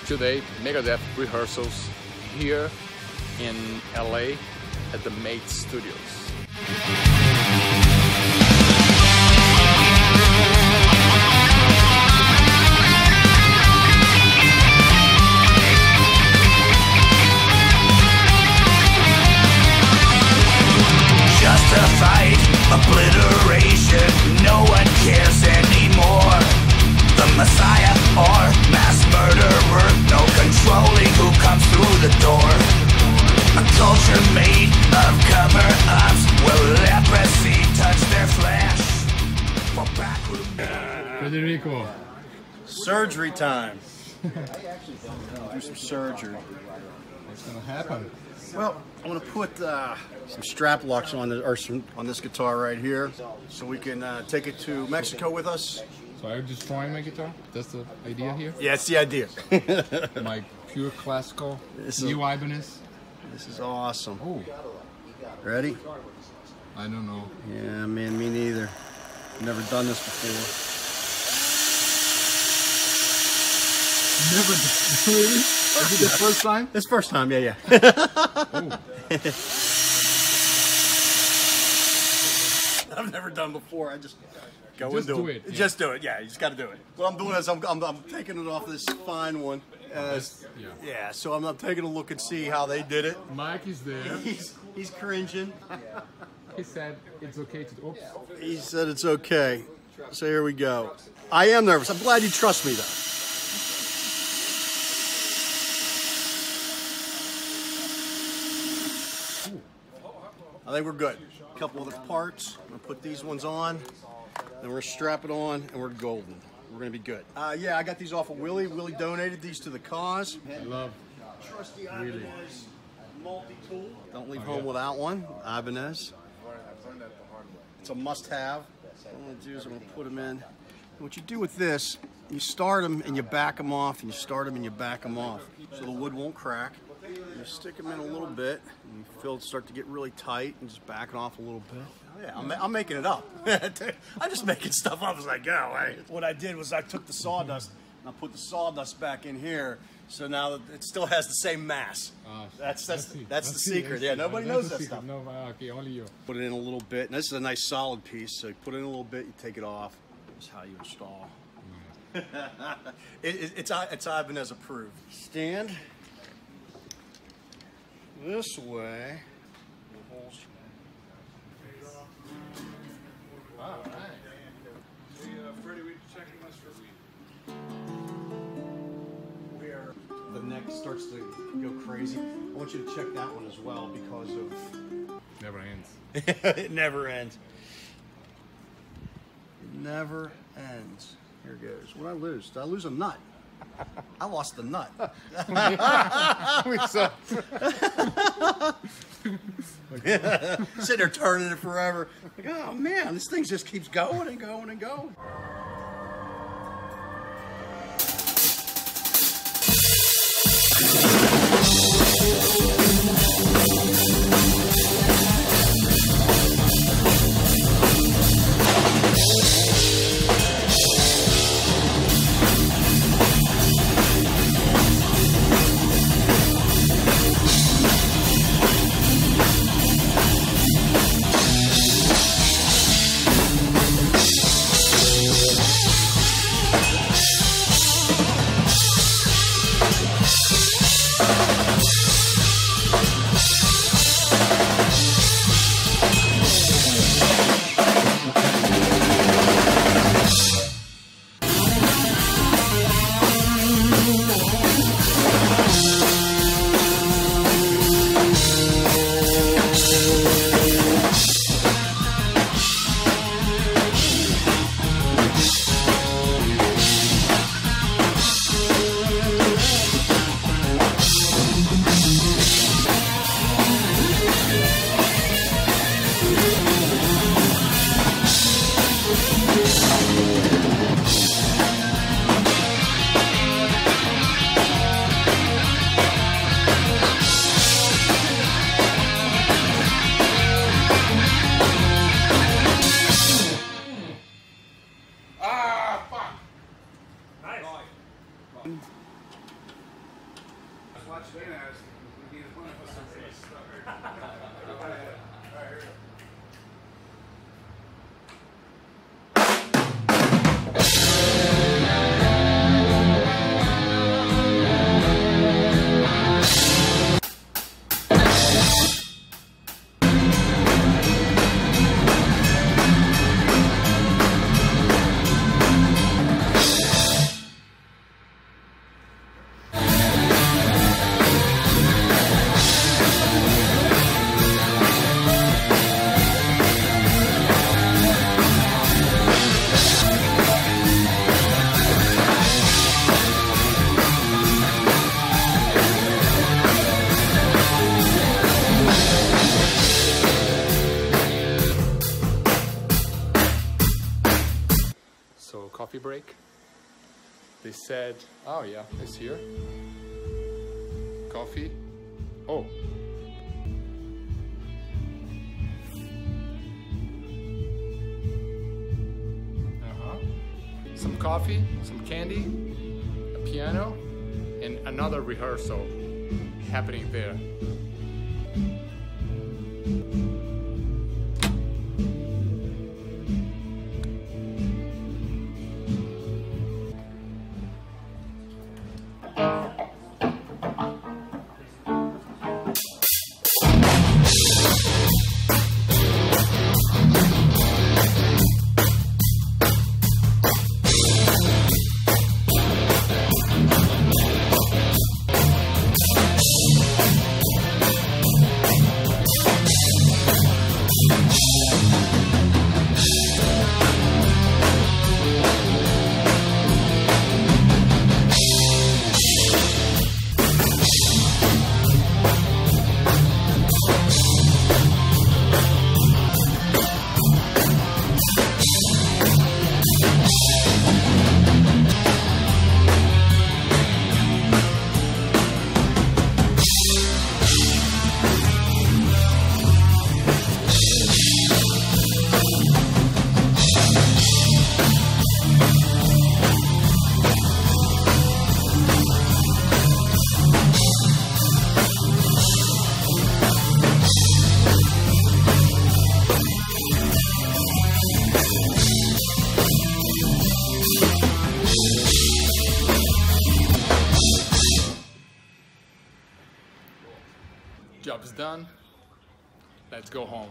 today Megadeth rehearsals here in LA at the Mate Studios. Justified obliteration, no one cares anymore. The Messiah or mass murderer, no controlling who comes through the door. A culture made of cover-ups, will leprosy touch their flesh? For backroom. Federico. Surgery time. Do some surgery. What's gonna happen? Well, I'm gonna put some strap locks on on this guitar right here, so we can take it to Mexico with us. So are you destroying my guitar? That's the idea here? Yeah, it's the idea. My pure classical This new Ibanez. This is awesome. Oh, Ready? I don't know. Yeah, man, me neither. Never done this before. Never did. Really? Is it the first time? This first time, yeah. Oh. I've never done before. I just go Just and do do it, it. yeah. Just do it. Yeah, you just got to do it. What I'm doing is I'm taking it off this fine one. Yeah, so I'm taking a look and see how they did it. Mike is there. He's cringing. He said it's okay to. Oops. He said it's okay. So here we go. I am nervous. I'm glad you trust me, though. I think we're good. A couple other parts. I'm gonna put these ones on, then we're gonna strap it on, and we're golden. We're gonna be good. Yeah, I got these off of Willie. Willie donated these to the cause. I love. Trusty Really? Ibanez multi-tool. Don't leave home without one. Ibanez. It's a must-have. What I'm gonna do is I'm gonna put them in. And what you do with this, you start them and you back them off, and you start them and you back them off, so the wood won't crack. You stick them in a little bit, and you feel it start to get really tight, and just back it off a little bit. Oh, yeah, I'm making it up. I'm just making stuff up as I go. What I did was I took the sawdust and I put the sawdust back in here, so now it still has the same mass. That's the secret. Yeah, nobody knows that stuff. No, okay, only you. Put it in a little bit, and this is a nice solid piece, so you put it in a little bit, you take it off. That's how you install. It's Ibanez approved. Stand this way. All right. Freddie, we're checking this for Where the neck starts to go crazy. I want you to check that one as well because of Never ends. it never ends. It never ends. Here it goes. What did I lose? Did I lose a nut? I lost the nut. Sitting there turning it forever. Like, oh man, this thing just keeps going and going and going. Watch again, as we need one of us to start. All right, here we go. So coffee break. They said, oh yeah, it's here. Coffee. Oh. Some coffee, some candy, a piano, and another rehearsal happening there. Job's done. Let's go home.